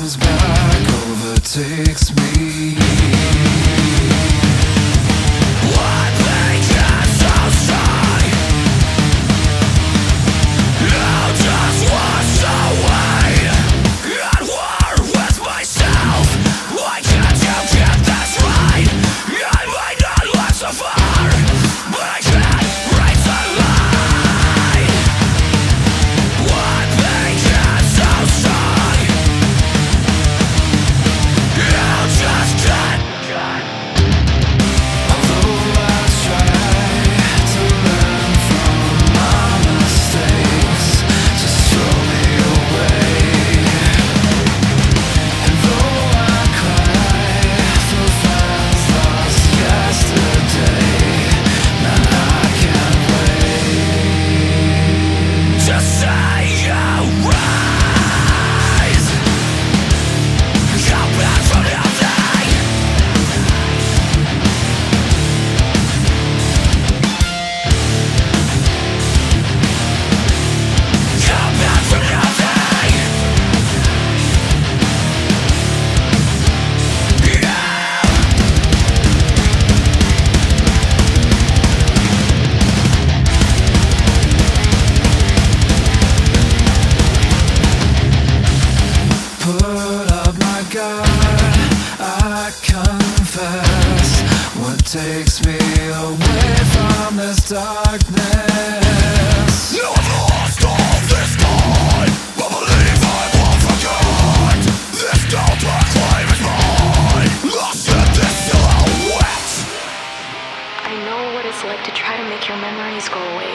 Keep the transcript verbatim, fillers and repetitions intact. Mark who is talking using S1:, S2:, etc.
S1: comes back overtakes me. One thing is so strong, I'll just wash away. At war with myself, why can't you get this right? I might not live so far, but I can't raise the line. One thing is so strong, I'll just cut. Although I try to learn from my mistakes, just throw me away. And though I cry for friends lost yesterday, man, I can't wait to say you rise. Come back from nothing. Come back from nothing. Yeah. Put up my guard, I confess. What takes me away from this darkness? You have lost all this time, but believe I won't forget. This doubt I claim is mine. Lost in this silhouette.
S2: I know what it's like to try to make your memories go away.